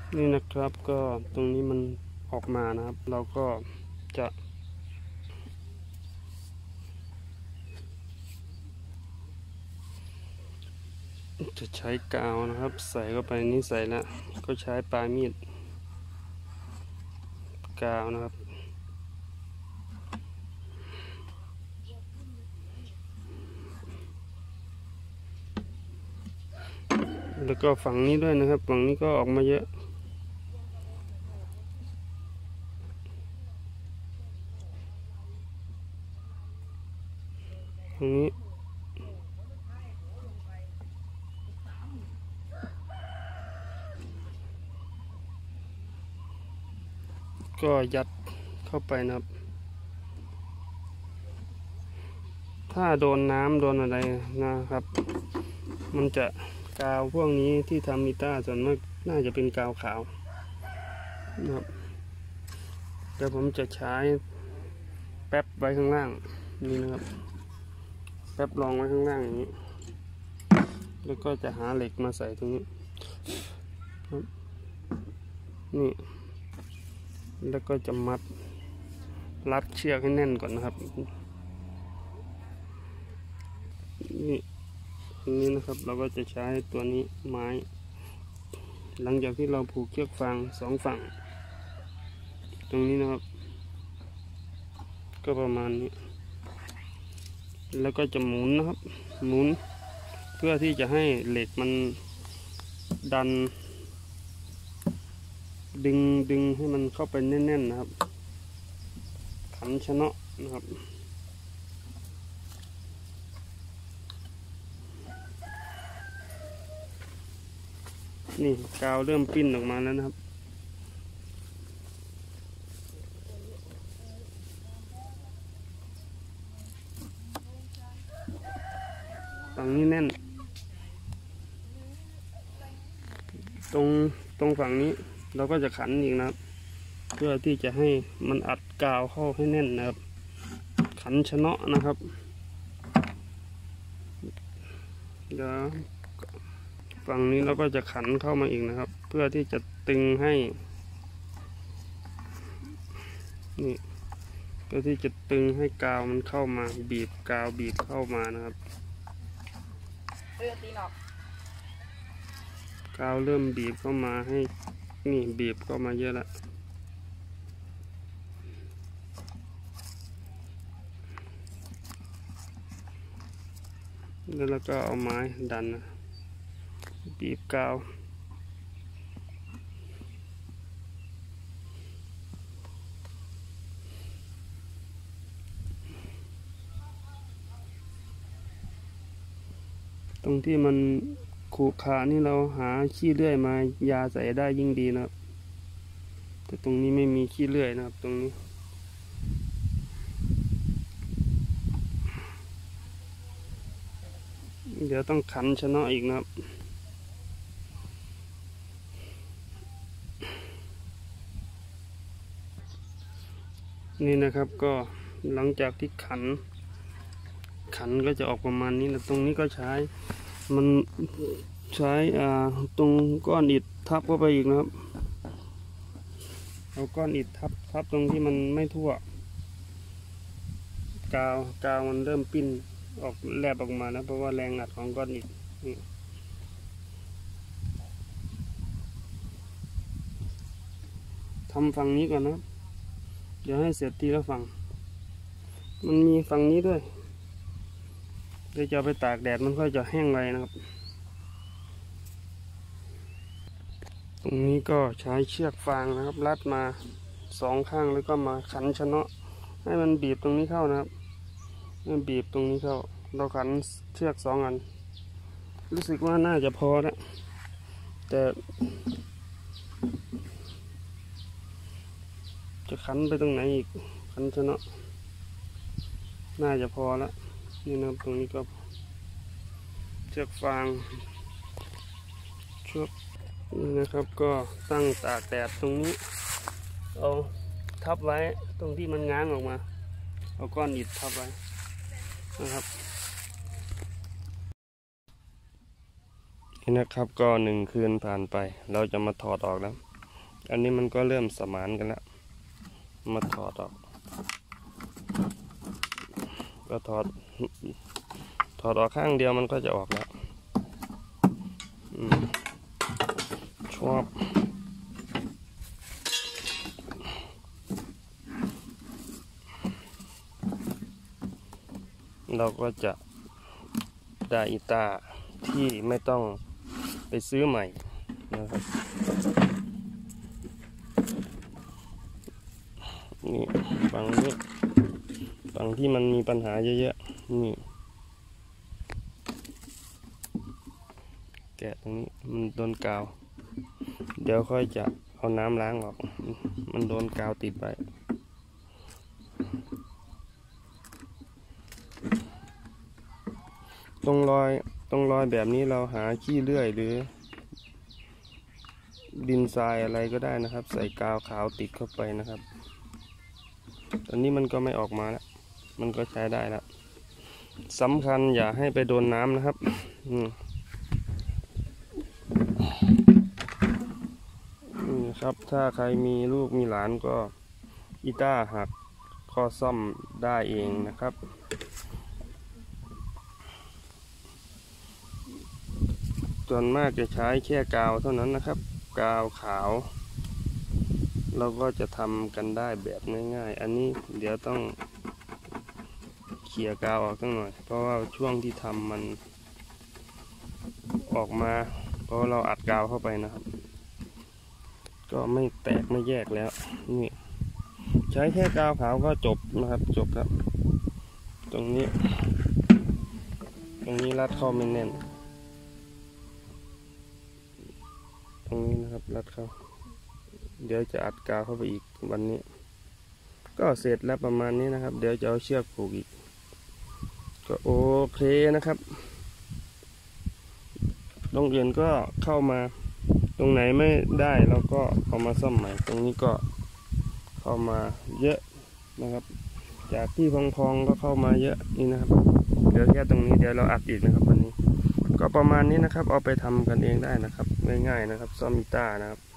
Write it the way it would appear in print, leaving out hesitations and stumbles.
นี่นะครับก็ตรงนี้มันออกมานะครับเราก็จะใช้กาวนะครับใส่เข้าไปนี่ใส่แล้วก็ใช้ปลายมีดกาวนะครับแล้วก็ฝั่งนี้ด้วยนะครับฝั่งนี้ก็ออกมาเยอะตรงนี้ก็ยัดเข้าไปนะครับถ้าโดนน้ำโดนอะไรนะครับมันจะกาวพวกนี้ที่ทำมิต้าส่วนมากน่าจะเป็นกาวขาวนะครับเดี๋ยวผมจะใช้แป๊บไว้ข้างล่างนี่นะครับแป๊บรองไว้ข้างล่างอย่างนี้แล้วก็จะหาเหล็กมาใส่ตรงนี้นี่แล้วก็จะมัดรัดเชือกให้แน่นก่อนนะครับนี่นะครับเราก็จะใช้ตัวนี้ไม้หลังจากที่เราผูกเชือกฟางสองฝั่งตรงนี้นะครับก็ประมาณนี้แล้วก็จะหมุนนะครับหมุนเพื่อที่จะให้เหล็กมันดันดึงให้มันเข้าไปแน่นๆนะครับขันชะเนาะนะครับนี่กาวเริ่มปิ้นออกมาแล้วนะครับฝั่งนี้แน่นตรงฝั่งนี้เราก็จะขันอีกนะครับเพื่อที่จะให้มันอัดกาวเข้าให้แน่นนะครับขันชะเนาะนะครับเดี๋ยวฝั่งนี้เราก็จะขันเข้ามาอีกนะครับเพื่อที่จะตึงให้นี่เพื่อที่จะตึงให้กาวมันเข้ามาบีบกาวบีบเข้ามานะครับกาวเริ่มบีบเข้ามาให้นี่บีบเข้ามาเยอะแล้วแล้วก็เอาไม้ดันนะบีบกาวตรงที่มันขูดขานี่เราหาขี้เลื่อยมายาใส่ได้ยิ่งดีนะครับแต่ตรงนี้ไม่มีขี้เลื่อยนะครับตรงนี้เดี๋ยวต้องขันชะเนาะอีกนะครับนี่นะครับก็หลังจากที่ขันก็จะออกประมาณนี้นะตรงนี้ก็ใช้ตรงก้อนอิฐทับเข้าไปอีกนะครับเอาก้อนอิฐทับตรงที่มันไม่ทั่วกาวมันเริ่มปิ้นออกแลบออกมาแล้วเพราะว่าแรงอัดของก้อนอิฐทำฝั่งนี้ก่อนนะครับเดี๋ยวให้เสร็จทีละฝั่งมันมีฝั่งนี้ด้วยเดี๋ยวจะไปตากแดดมันก็จะแห้งไวนะครับตรงนี้ก็ใช้เชือกฟางนะครับรัดมาสองข้างแล้วก็มาขันชะเนาะให้มันบีบตรงนี้เข้านะครับมันบีบตรงนี้เข้าเราขันเชือกสองอันรู้สึกว่าน่าจะพอแล้วแต่จะขันไปตรงไหนอีกขันชะเนาะน่าจะพอแล้วนี่นะครับตรงนี้ก็เชือกฟางนี่นะครับก็ตั้งตากแดดตรงนี้เอาทับไว้ตรงที่มันง้างออกมาเอาก้อนอิฐทับไว้นะครับนี่นะครับก็1 คืนผ่านไปเราจะมาถอดออกแล้วอันนี้มันก็เริ่มสมานกันแล้วมาถอดออกก็ถอดออกข้างเดียวมันก็จะออกแล้วชอบเราก็จะได้อีตาที่ไม่ต้องไปซื้อใหม่นะครับนี่ฝั่งนี้ฝั่งที่มันมีปัญหาเยอะๆนี่แกะตรงนี้มันโดนกาวเดี๋ยวค่อยจะเอาน้ำล้างออกมันโดนกาวติดไปตรงรอยแบบนี้เราหาขี้เลื่อยหรือดินทรายอะไรก็ได้นะครับใส่กาวขาวติดเข้าไปนะครับตอนนี้มันก็ไม่ออกมาแล้วมันก็ใช้ได้แล้วสำคัญอย่าให้ไปโดนน้ำนะครับนี่ครับถ้าใครมีลูกมีหลานก็อีต้าหักข้อซ่อมได้เองนะครับส่วนมากจะใช้แค่กาวเท่านั้นนะครับกาวขาวเราก็จะทำกันได้แบบง่ายๆอันนี้เดี๋ยวต้องเขี่ยกาวออกสักหน่อยเพราะว่าช่วงที่ทำมันออกมาเพราะเราอัดกาวเข้าไปนะครับก็ไม่แตกไม่แยกแล้วนี่ใช้แค่กาวขาวก็จบนะครับจบครับตรงนี้รัดเข้าไม่แน่นตรงนี้นะครับรัดเข้าเดี๋ยวจะอัดกาวเข้าไปอีกวันนี้ก็เสร็จแล้วประมาณนี้นะครับเดี๋ยวจะเอาเชือกผูกอีกก็โอเคนะครับโรงเรียนก็เข้ามาตรงไหนไม่ได้เราก็เอามาซ่อมใหม่ตรงนี้ก็เข้ามาเยอะนะครับจากที่พองๆก็เข้ามาเยอะนี่นะครับเดี๋ยวแค่ตรงนี้เดี๋ยวเราอัดอีกนะครับวันนี้ก็ประมาณนี้นะครับเอาไปทำกันเองได้นะครับง่ายๆนะครับซ่อมกีตาร์นะครับ